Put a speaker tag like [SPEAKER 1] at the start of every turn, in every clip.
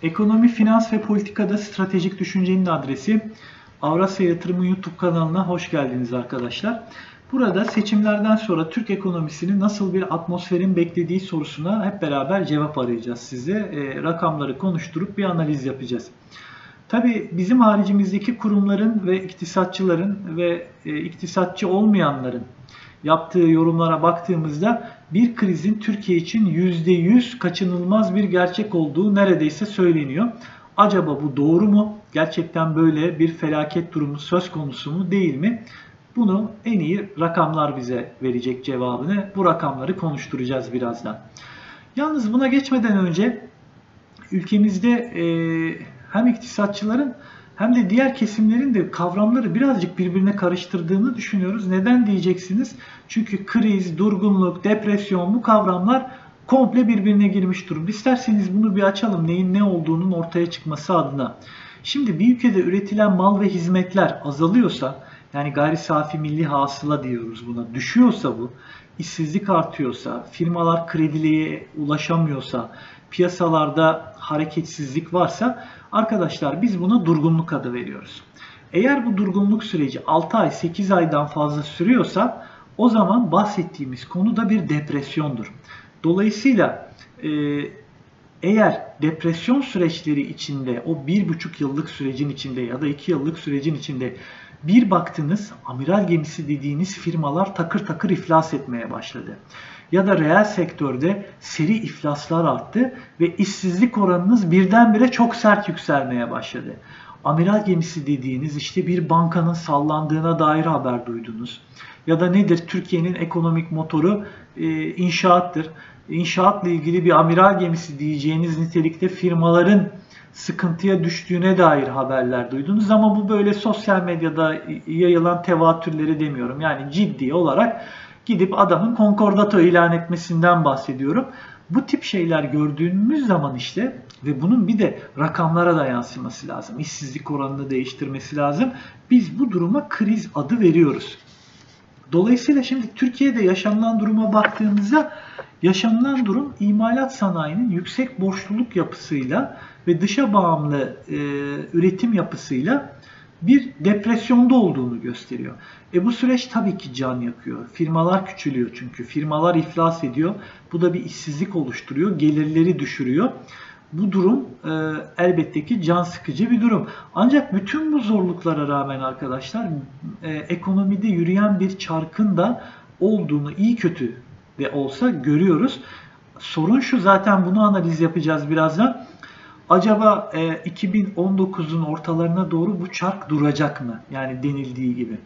[SPEAKER 1] Ekonomi, finans ve politikada stratejik düşüncenin adresi Avrasya Yatırımı YouTube kanalına hoş geldiniz arkadaşlar. Burada seçimlerden sonra Türk ekonomisini nasıl bir atmosferin beklediği sorusuna hep beraber cevap arayacağız size. Rakamları konuşturup bir analiz yapacağız. Tabii bizim haricimizdeki kurumların ve iktisatçıların ve iktisatçı olmayanların yaptığı yorumlara baktığımızda bir krizin Türkiye için %100 kaçınılmaz bir gerçek olduğu neredeyse söyleniyor. Acaba bu doğru mu? Gerçekten böyle bir felaket durumu söz konusu mu değil mi? Bunu en iyi rakamlar bize verecek cevabını. Bu rakamları konuşturacağız birazdan. Yalnız buna geçmeden önce ülkemizde hem iktisatçıların hem de diğer kesimlerin de kavramları birazcık birbirine karıştırdığını düşünüyoruz. Neden diyeceksiniz? Çünkü kriz, durgunluk, depresyon bu kavramlar komple birbirine girmiş durumda. İsterseniz bunu bir açalım neyin ne olduğunun ortaya çıkması adına. Şimdi bir ülkede üretilen mal ve hizmetler azalıyorsa, yani gayri safi milli hasıla diyoruz buna, düşüyorsa bu, işsizlik artıyorsa, firmalar krediliğe ulaşamıyorsa, piyasalarda hareketsizlik varsa arkadaşlar biz buna durgunluk adı veriyoruz. Eğer bu durgunluk süreci 6 ay 8 aydan fazla sürüyorsa o zaman bahsettiğimiz konu da bir depresyondur. Dolayısıyla eğer depresyon süreçleri içinde o 1,5 yıllık sürecin içinde ya da 2 yıllık sürecin içinde bir baktınız amiral gemisi dediğiniz firmalar takır takır iflas etmeye başladı. Ya da reel sektörde seri iflaslar arttı ve işsizlik oranınız birdenbire çok sert yükselmeye başladı. Amiral gemisi dediğiniz işte bir bankanın sallandığına dair haber duydunuz. Ya da nedir? Türkiye'nin ekonomik motoru inşaattır. İnşaatla ilgili bir amiral gemisi diyeceğiniz nitelikte firmaların sıkıntıya düştüğüne dair haberler duydunuz ama bu böyle sosyal medyada yayılan tevatürleri demiyorum. Yani ciddi olarak gidip adamın konkordato ilan etmesinden bahsediyorum. Bu tip şeyler gördüğümüz zaman işte ve bunun bir de rakamlara da yansıması lazım. İşsizlik oranını değiştirmesi lazım. Biz bu duruma kriz adı veriyoruz. Dolayısıyla şimdi Türkiye'de yaşanılan duruma baktığımızda yaşanılan durum imalat sanayinin yüksek borçluluk yapısıyla ve dışa bağımlı üretim yapısıyla bir depresyonda olduğunu gösteriyor. Bu süreç tabii ki can yakıyor. Firmalar küçülüyor çünkü. Firmalar iflas ediyor. Bu da bir işsizlik oluşturuyor. Gelirleri düşürüyor. Bu durum elbette ki can sıkıcı bir durum. Ancak bütün bu zorluklara rağmen arkadaşlar ekonomide yürüyen bir çarkın da olduğunu iyi kötü de olsa görüyoruz. Sorun şu, zaten bunu analiz yapacağız birazdan. Acaba 2019'un ortalarına doğru bu çark duracak mı? Yani denildiği gibi.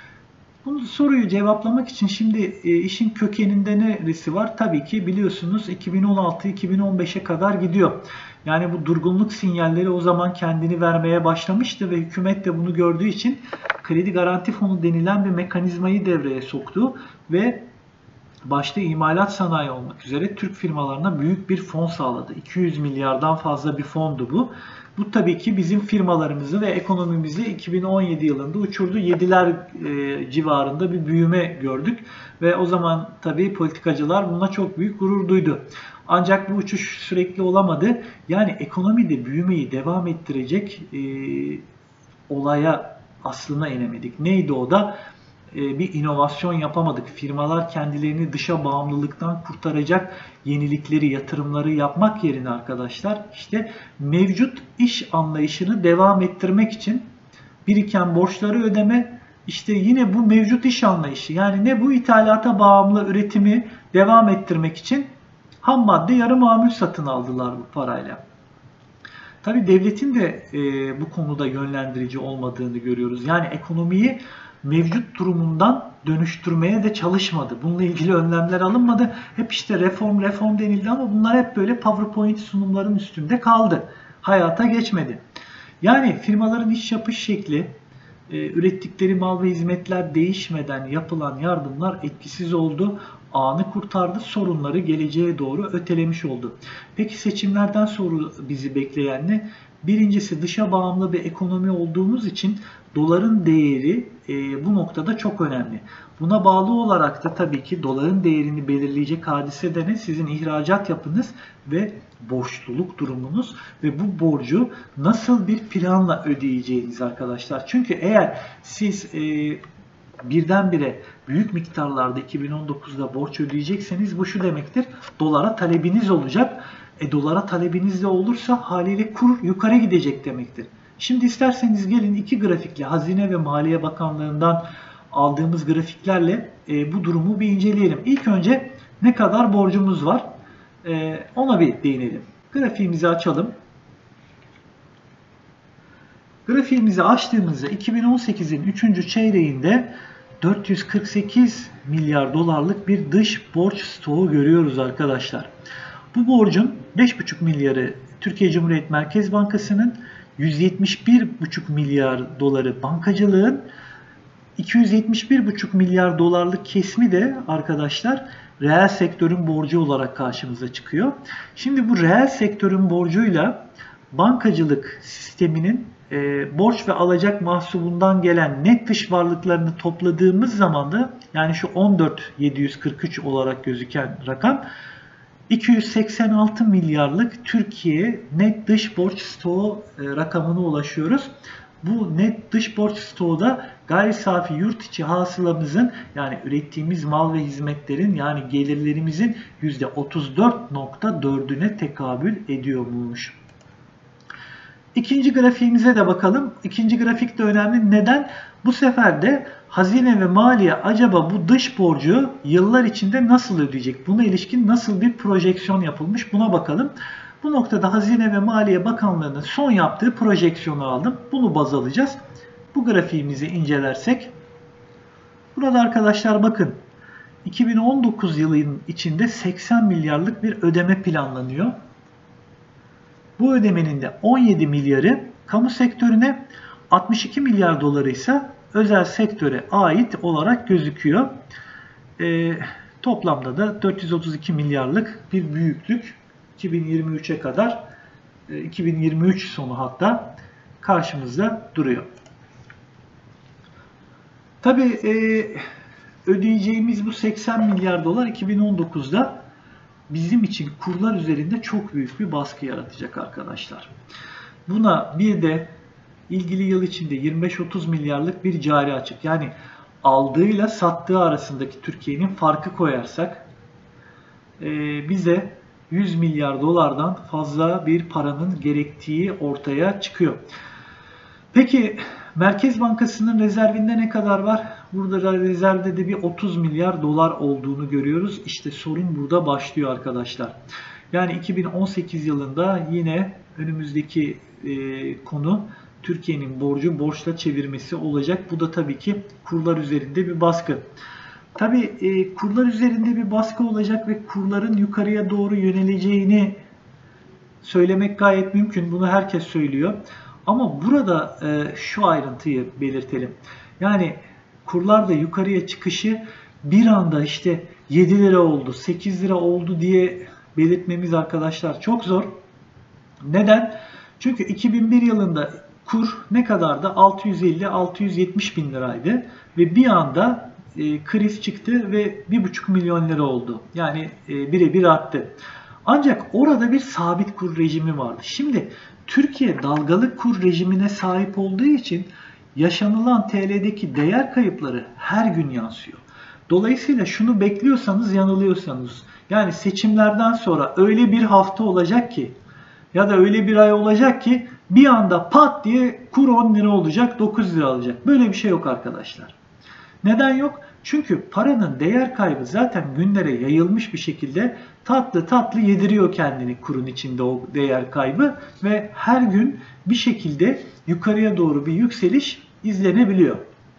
[SPEAKER 1] Bu soruyu cevaplamak için şimdi işin kökeninde neresi var? Tabii ki biliyorsunuz 2016-2015'e kadar gidiyor. Yani bu durgunluk sinyalleri o zaman kendini vermeye başlamıştı ve hükümet de bunu gördüğü için kredi garanti fonu denilen bir mekanizmayı devreye soktu ve başta imalat sanayi olmak üzere Türk firmalarına büyük bir fon sağladı. 200 milyardan fazla bir fondu bu. Bu tabii ki bizim firmalarımızı ve ekonomimizi 2017 yılında uçurdu. 7'ler civarında bir büyüme gördük. Ve o zaman tabii politikacılar buna çok büyük gurur duydu. Ancak bu uçuş sürekli olamadı. Yani ekonomide büyümeyi devam ettirecek olaya aslına inemedik. Neydi o da? Bir inovasyon yapamadık. Firmalar kendilerini dışa bağımlılıktan kurtaracak yenilikleri, yatırımları yapmak yerine arkadaşlar işte mevcut iş anlayışını devam ettirmek için biriken borçları ödeme, işte yine bu mevcut iş anlayışı, yani ne bu ithalata bağımlı üretimi devam ettirmek için ham madde, yarı mamul satın aldılar bu parayla. Tabii devletin de bu konuda yönlendirici olmadığını görüyoruz. Yani ekonomiyi mevcut durumundan dönüştürmeye de çalışmadı. Bununla ilgili önlemler alınmadı. Hep işte reform denildi ama bunlar hep böyle PowerPoint sunumların üstünde kaldı. Hayata geçmedi. Yani firmaların iş yapış şekli, ürettikleri mal ve hizmetler değişmeden yapılan yardımlar etkisiz oldu. Anı kurtardı, sorunları geleceğe doğru ötelemiş oldu. Peki seçimlerden sonra bizi bekleyen ne? Birincisi, dışa bağımlı bir ekonomi olduğumuz için doların değeri bu noktada çok önemli. Buna bağlı olarak da tabii ki doların değerini belirleyecek hadise de ne? Sizin ihracat yapınız ve borçluluk durumunuz ve bu borcu nasıl bir planla ödeyeceğiniz arkadaşlar. Çünkü eğer siz birdenbire büyük miktarlarda 2019'da borç ödeyecekseniz bu şu demektir: dolara talebiniz olacak. Dolara talebiniz de olursa haliyle kur yukarı gidecek demektir. Şimdi isterseniz gelin iki grafikle, Hazine ve Maliye Bakanlığı'ndan aldığımız grafiklerle bu durumu bir inceleyelim. İlk önce ne kadar borcumuz var ona bir değinelim. Grafiğimizi açalım. Grafiğimizi açtığımızda 2018'in 3. çeyreğinde 448 milyar dolarlık bir dış borç stoğu görüyoruz arkadaşlar. Bu borcun 5,5 milyarı Türkiye Cumhuriyet Merkez Bankası'nın, 171,5 milyar doları bankacılığın, 271,5 milyar dolarlık kesimi de arkadaşlar reel sektörün borcu olarak karşımıza çıkıyor. Şimdi bu reel sektörün borcuyla bankacılık sisteminin borç ve alacak mahsubundan gelen net dış varlıklarını topladığımız zaman da, yani şu 14.743 olarak gözüken rakam, 286 milyarlık Türkiye net dış borç stoğu rakamına ulaşıyoruz. Bu net dış borç stoğu da gayri safi yurt içi hasılamızın, yani ürettiğimiz mal ve hizmetlerin, yani gelirlerimizin %34,4'üne tekabül ediyormuş. İkinci grafiğimize de bakalım. İkinci grafik de önemli. Neden? Bu sefer de Hazine ve Maliye acaba bu dış borcu yıllar içinde nasıl ödeyecek? Buna ilişkin nasıl bir projeksiyon yapılmış? Buna bakalım. Bu noktada Hazine ve Maliye Bakanlığı'nın son yaptığı projeksiyonu aldım. Bunu baz alacağız. Bu grafiğimizi incelersek, burada arkadaşlar bakın, 2019 yılının içinde 80 milyarlık bir ödeme planlanıyor. Bu ödemenin de 17 milyarı kamu sektörüne, 62 milyar doları ise özel sektöre ait olarak gözüküyor. Toplamda da 432 milyarlık bir büyüklük 2023'e kadar, 2023 sonu hatta karşımızda duruyor. Tabii ödeyeceğimiz bu 80 milyar dolar 2019'da bizim için kurlar üzerinde çok büyük bir baskı yaratacak arkadaşlar. Buna bir de ilgili yıl içinde 25-30 milyarlık bir cari açık, yani aldığıyla sattığı arasındaki Türkiye'nin farkı koyarsak bize 100 milyar dolardan fazla bir paranın gerektiği ortaya çıkıyor. Peki Merkez Bankası'nın rezervinde ne kadar var? Burada rezervde de bir 30 milyar dolar olduğunu görüyoruz. İşte sorun burada başlıyor arkadaşlar. Yani 2018 yılında yine önümüzdeki konu Türkiye'nin borcu borçla çevirmesi olacak. Bu da tabii ki kurlar üzerinde bir baskı. Tabii kurlar üzerinde bir baskı olacak ve kurların yukarıya doğru yöneleceğini söylemek gayet mümkün. Bunu herkes söylüyor. Ama burada şu ayrıntıyı belirtelim. Yani kurlarda yukarıya çıkışı bir anda işte 7 lira oldu, 8 lira oldu diye belirtmemiz arkadaşlar çok zor. Neden? Çünkü 2001 yılında kur ne kadardı? 650-670 bin liraydı ve bir anda kriz çıktı ve 1,5 milyon lira oldu. Yani birebir arttı. Ancak orada bir sabit kur rejimi vardı. Şimdi Türkiye dalgalı kur rejimine sahip olduğu için yaşanılan TL'deki değer kayıpları her gün yansıyor. Dolayısıyla şunu bekliyorsanız yanılıyorsanız, yani seçimlerden sonra öyle bir hafta olacak ki ya da öyle bir ay olacak ki bir anda pat diye kur 10 lira olacak, 9 lira alacak. Böyle bir şey yok arkadaşlar. Neden yok? Çünkü paranın değer kaybı zaten günlere yayılmış bir şekilde tatlı tatlı yediriyor kendini kurun içinde o değer kaybı ve her gün bir şekilde yukarıya doğru bir yükseliş izlenebiliyor.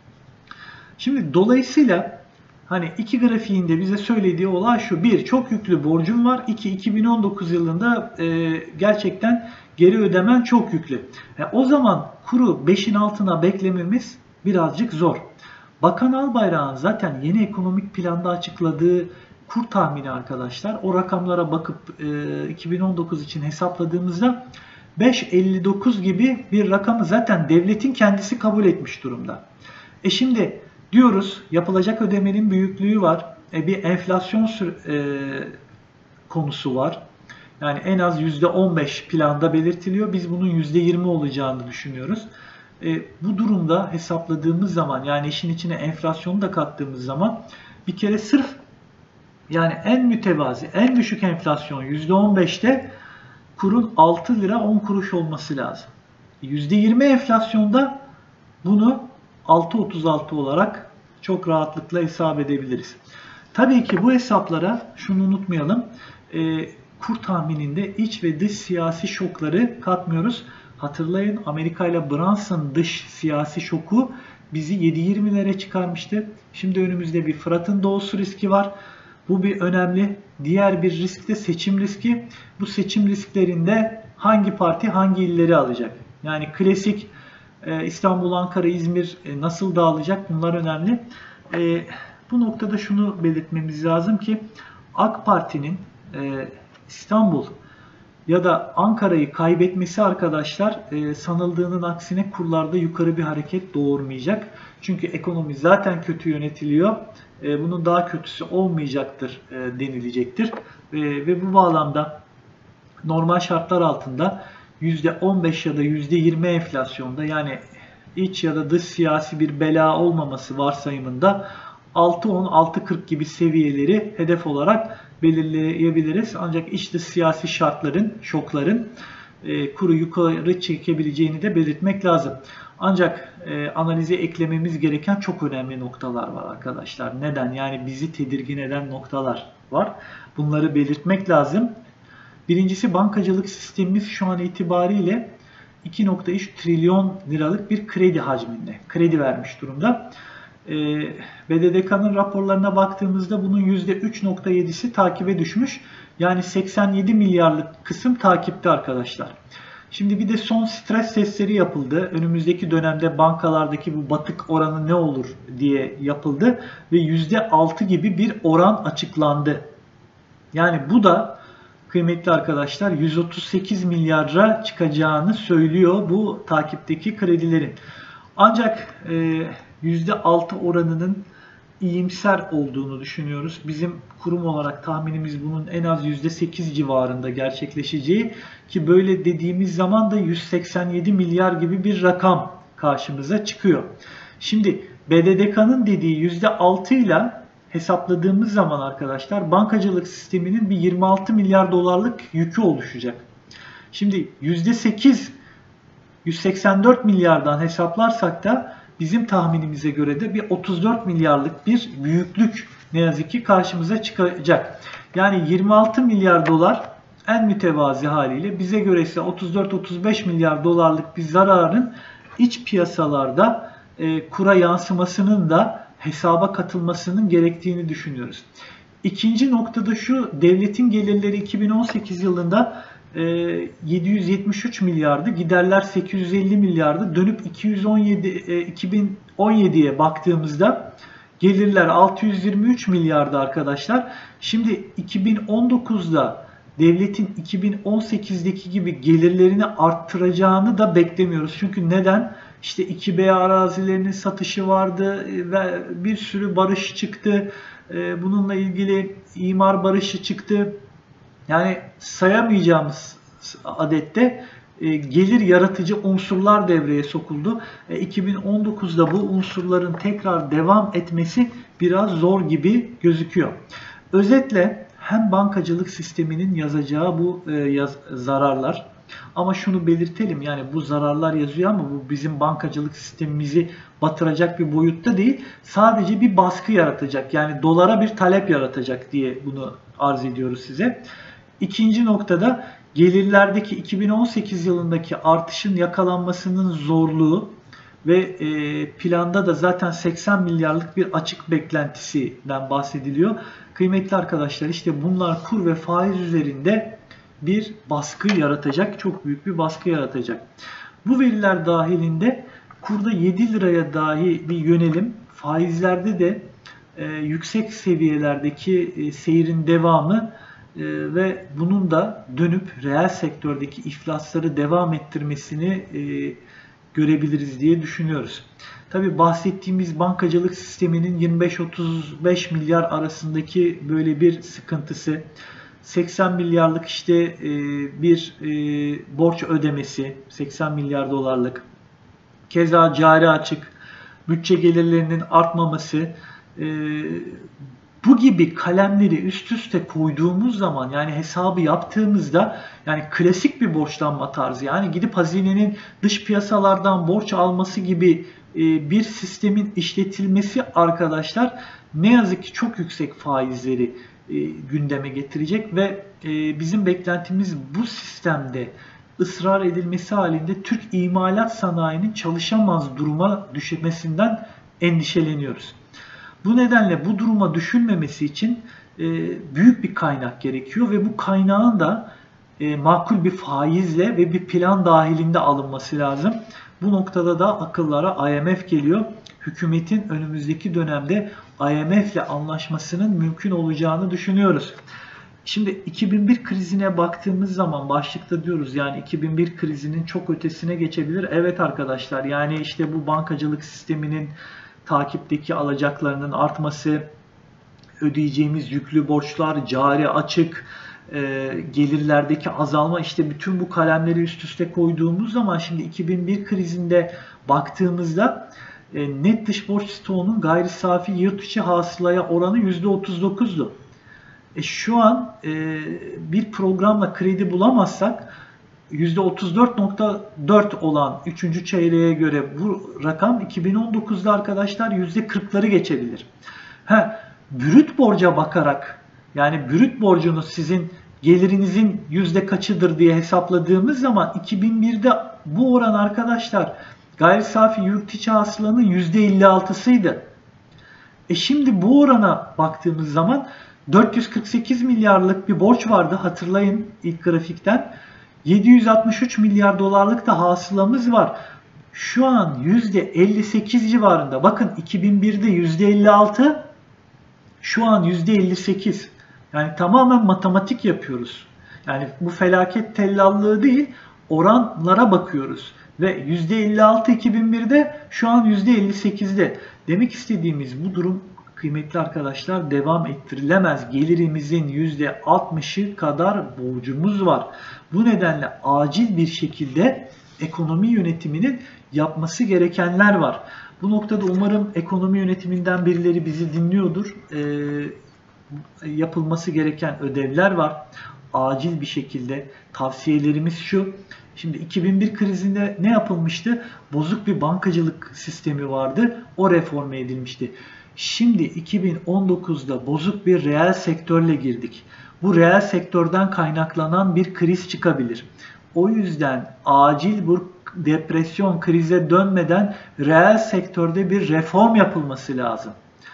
[SPEAKER 1] Şimdi dolayısıyla hani iki grafiğinde bize söylediği olay şu: bir, çok yüklü borcum var. 2, 2019 yılında gerçekten geri ödemen çok yüklü. O zaman kuru 5'in altına beklememiz birazcık zor. Bakan Albayrak'ın zaten yeni ekonomik planda açıkladığı kur tahmini arkadaşlar, o rakamlara bakıp 2019 için hesapladığımızda 5.59 gibi bir rakamı zaten devletin kendisi kabul etmiş durumda. Şimdi diyoruz yapılacak ödemenin büyüklüğü var. Bir enflasyon konusu var. Yani en az %15 planda belirtiliyor. Biz bunun %20 olacağını düşünüyoruz. Bu durumda hesapladığımız zaman, yani işin içine enflasyonu da kattığımız zaman bir kere sırf yani en mütevazi, en düşük enflasyon %15'te kurun 6 lira 10 kuruş olması lazım. %20 enflasyonda bunu 6.36 olarak çok rahatlıkla hesap edebiliriz. Tabii ki bu hesaplara şunu unutmayalım. Kur tahmininde iç ve dış siyasi şokları katmıyoruz. Hatırlayın, Amerika ile Brunson dış siyasi şoku bizi 7.20'lere çıkarmıştı. Şimdi önümüzde bir Fırat'ın doğusu riski var. Bu bir önemli. Diğer bir risk de seçim riski. Bu seçim risklerinde hangi parti hangi illeri alacak? Yani klasik İstanbul, Ankara, İzmir nasıl dağılacak? Bunlar önemli. Bu noktada şunu belirtmemiz lazım ki AK Parti'nin İstanbul ya da Ankara'yı kaybetmesi arkadaşlar sanıldığının aksine kurlarda yukarı bir hareket doğurmayacak. Çünkü ekonomi zaten kötü yönetiliyor. Bunun daha kötüsü olmayacaktır denilecektir. Ve bu bağlamda normal şartlar altında %15 ya da %20 enflasyonda, yani iç ya da dış siyasi bir bela olmaması varsayımında 6.10-6.40 gibi seviyeleri hedef olarak belirleyebiliriz. Ancak iç dış siyasi şokların kuru yukarı çekebileceğini de belirtmek lazım. Ancak analize eklememiz gereken çok önemli noktalar var arkadaşlar. Neden? Yani bizi tedirgin eden noktalar var. Bunları belirtmek lazım. Birincisi, bankacılık sistemimiz şu an itibariyle 2.3 trilyon liralık bir kredi hacminde kredi vermiş durumda. BDDK'nın raporlarına baktığımızda bunun %3.7'si takibe düşmüş. Yani 87 milyarlık kısım takipte arkadaşlar. Şimdi bir de son stres testleri yapıldı. Önümüzdeki dönemde bankalardaki bu batık oranı ne olur diye yapıldı. Ve %6 gibi bir oran açıklandı. Yani bu da kıymetli arkadaşlar 138 milyara çıkacağını söylüyor bu takipteki kredilerin. Ancak %6 oranının iyimser olduğunu düşünüyoruz. Bizim kurum olarak tahminimiz bunun en az %8 civarında gerçekleşeceği, ki böyle dediğimiz zaman da 187 milyar gibi bir rakam karşımıza çıkıyor. Şimdi BDDK'nın dediği %6 ile hesapladığımız zaman arkadaşlar bankacılık sisteminin bir 26 milyar dolarlık yükü oluşacak. Şimdi %8 184 milyardan hesaplarsak da bizim tahminimize göre de bir 34 milyarlık bir büyüklük ne yazık ki karşımıza çıkacak. Yani 26 milyar dolar en mütevazi haliyle, bize göre ise 34-35 milyar dolarlık bir zararın iç piyasalarda kura yansımasının da hesaba katılmasının gerektiğini düşünüyoruz. İkinci noktada şu: devletin gelirleri 2018 yılında 773 milyardı, giderler 850 milyardı. Dönüp 2017'ye baktığımızda gelirler 623 milyardı arkadaşlar. Şimdi 2019'da devletin 2018'deki gibi gelirlerini arttıracağını da beklemiyoruz. Çünkü neden? İşte 2B arazilerinin satışı vardı ve bir sürü barış çıktı. Bununla ilgili imar barışı çıktı. Yani sayamayacağımız adette gelir yaratıcı unsurlar devreye sokuldu. 2019'da bu unsurların tekrar devam etmesi biraz zor gibi gözüküyor. Özetle hem bankacılık sisteminin yazacağı bu zararlar, ama şunu belirtelim, yani bu zararlar yazıyor ama bu bizim bankacılık sistemimizi batıracak bir boyutta değil. Sadece bir baskı yaratacak, yani dolara bir talep yaratacak diye bunu arz ediyoruz size. İkinci noktada gelirlerdeki 2018 yılındaki artışın yakalanmasının zorluğu ve planda da zaten 80 milyarlık bir açık beklentisinden bahsediliyor. Kıymetli arkadaşlar, işte bunlar kur ve faiz üzerinde bir baskı yaratacak, çok büyük bir baskı yaratacak. Bu veriler dahilinde kurda 7 liraya dahi bir yönelim, faizlerde de yüksek seviyelerdeki seyrin devamı ve bunun da dönüp reel sektördeki iflasları devam ettirmesini görebiliriz diye düşünüyoruz. Tabii bahsettiğimiz bankacılık sisteminin 25-35 milyar arasındaki böyle bir sıkıntısı, 80 milyarlık işte bir borç ödemesi, 80 milyar dolarlık, keza cari açık, bütçe gelirlerinin artmaması, bu gibi kalemleri üst üste koyduğumuz zaman, yani hesabı yaptığımızda, yani klasik bir borçlanma tarzı, yani gidip hazinenin dış piyasalardan borç alması gibi bir sistemin işletilmesi arkadaşlar, ne yazık ki çok yüksek faizleri gündeme getirecek ve bizim beklentimiz bu sistemde ısrar edilmesi halinde Türk imalat sanayinin çalışamaz duruma düşmesinden endişeleniyoruz. Bu nedenle bu duruma düşülmemesi için büyük bir kaynak gerekiyor ve bu kaynağın da makul bir faizle ve bir plan dahilinde alınması lazım. Bu noktada da akıllara IMF geliyor. Hükümetin önümüzdeki dönemde IMF ile anlaşmasının mümkün olacağını düşünüyoruz. Şimdi 2001 krizine baktığımız zaman başlıkta diyoruz yani 2001 krizinin çok ötesine geçebilir. Evet arkadaşlar, yani işte bu bankacılık sisteminin takipteki alacaklarının artması, ödeyeceğimiz yüklü borçlar, cari açık, gelirlerdeki azalma, işte bütün bu kalemleri üst üste koyduğumuz zaman şimdi 2001 krizinde baktığımızda net dış borç stoğunun gayri safi yurt içi hasılaya oranı %39'du. Şu an bir programla kredi bulamazsak %34.4 olan 3. çeyreğe göre bu rakam 2019'da arkadaşlar %40'ları geçebilir. Brüt borca bakarak, yani brüt borcunuz sizin gelirinizin yüzde kaçıdır diye hesapladığımız zaman 2001'de bu oran arkadaşlar gayri safi yurt içi hasılanın %56'sıydı. Şimdi bu orana baktığımız zaman 448 milyarlık bir borç vardı, hatırlayın ilk grafikten. 763 milyar dolarlık da hasılamız var. Şu an %58 civarında. Bakın 2001'de %56, şu an %58. Yani tamamen matematik yapıyoruz. Yani bu felaket tellallığı değil, oranlara bakıyoruz. Ve %56 2001'de, şu an %58'de. Demek istediğimiz bu durum kıymetli arkadaşlar devam ettirilemez. Gelirimizin %60'ı kadar borcumuz var. Bu nedenle acil bir şekilde ekonomi yönetiminin yapması gerekenler var. Bu noktada umarım ekonomi yönetiminden birileri bizi dinliyordur. Yapılması gereken ödevler var. Acil bir şekilde tavsiyelerimiz şu. Şimdi 2001 krizinde ne yapılmıştı? Bozuk bir bankacılık sistemi vardı. O reforme edilmişti. Şimdi 2019'da bozuk bir reel sektörle girdik. Bu reel sektörden kaynaklanan bir kriz çıkabilir. O yüzden acil bu depresyon, krize dönmeden reel sektörde bir reform yapılması lazım.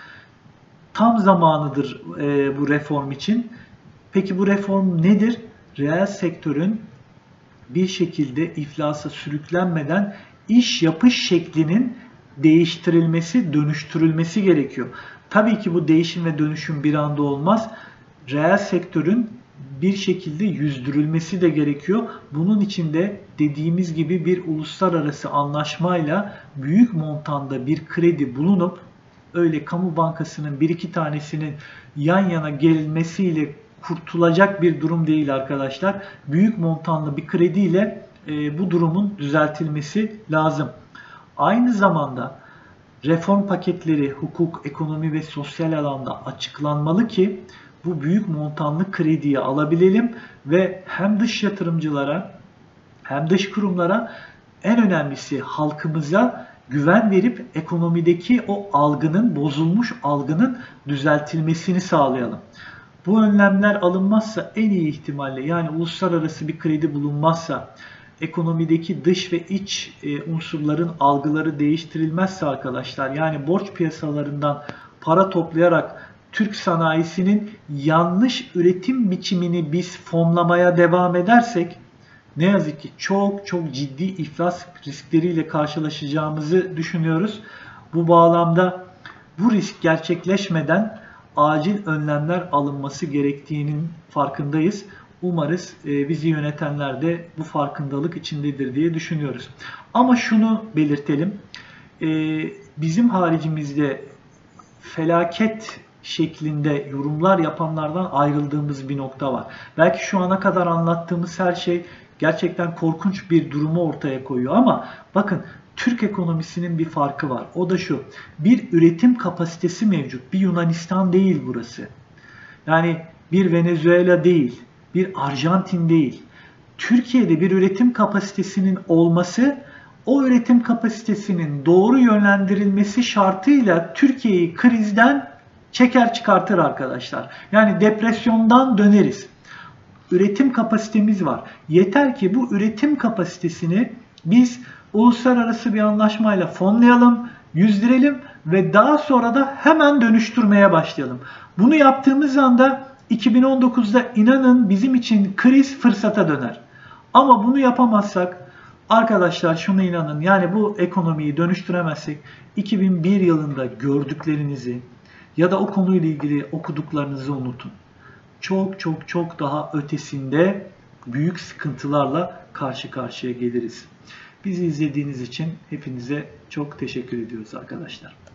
[SPEAKER 1] Tam zamanıdır bu reform için. Peki bu reform nedir? Reel sektörün bir şekilde iflasa sürüklenmeden iş yapış şeklinin değiştirilmesi, dönüştürülmesi gerekiyor. Tabii ki bu değişim ve dönüşüm bir anda olmaz. Reel sektörün bir şekilde yüzdürülmesi de gerekiyor. Bunun için de dediğimiz gibi bir uluslararası anlaşmayla büyük montanda bir kredi bulunup, öyle kamu bankasının bir iki tanesinin yan yana gelinmesiyle kurtulacak bir durum değil arkadaşlar. Büyük montanlı bir krediyle bu durumun düzeltilmesi lazım. Aynı zamanda reform paketleri hukuk, ekonomi ve sosyal alanda açıklanmalı ki bu büyük montanlı krediyi alabilelim ve hem dış yatırımcılara hem dış kurumlara, en önemlisi halkımıza güven verip ekonomideki o algının, bozulmuş algının düzeltilmesini sağlayalım. Bu önlemler alınmazsa en iyi ihtimalle, yani uluslararası bir kredi bulunmazsa, ekonomideki dış ve iç unsurların algıları değiştirilmezse arkadaşlar, yani borç piyasalarından para toplayarak Türk sanayisinin yanlış üretim biçimini biz fonlamaya devam edersek, ne yazık ki çok ciddi iflas riskleriyle karşılaşacağımızı düşünüyoruz. Bu bağlamda bu risk gerçekleşmeden acil önlemler alınması gerektiğinin farkındayız. Umarız bizi yönetenler de bu farkındalık içindedir diye düşünüyoruz. Ama şunu belirtelim. Bizim haricimizde felaket şeklinde yorumlar yapanlardan ayrıldığımız bir nokta var. Belki şu ana kadar anlattığımız her şey gerçekten korkunç bir durumu ortaya koyuyor ama bakın, Türk ekonomisinin bir farkı var. O da şu: bir üretim kapasitesi mevcut. Bir Yunanistan değil burası. Yani bir Venezuela değil, bir Arjantin değil. Türkiye'de bir üretim kapasitesinin olması, o üretim kapasitesinin doğru yönlendirilmesi şartıyla Türkiye'yi krizden çeker çıkartır arkadaşlar. Yani depresyondan döneriz. Üretim kapasitemiz var. Yeter ki bu üretim kapasitesini biz uluslararası bir anlaşmayla fonlayalım, yüzdürelim ve daha sonra da hemen dönüştürmeye başlayalım. Bunu yaptığımız anda 2019'da inanın bizim için kriz fırsata döner. Ama bunu yapamazsak arkadaşlar, şuna inanın, yani bu ekonomiyi dönüştüremezsek 2001 yılında gördüklerinizi ya da o konuyla ilgili okuduklarınızı unutun. Çok çok çok daha ötesinde büyük sıkıntılarla karşı karşıya geliriz. Bizi izlediğiniz için hepinize çok teşekkür ediyoruz arkadaşlar.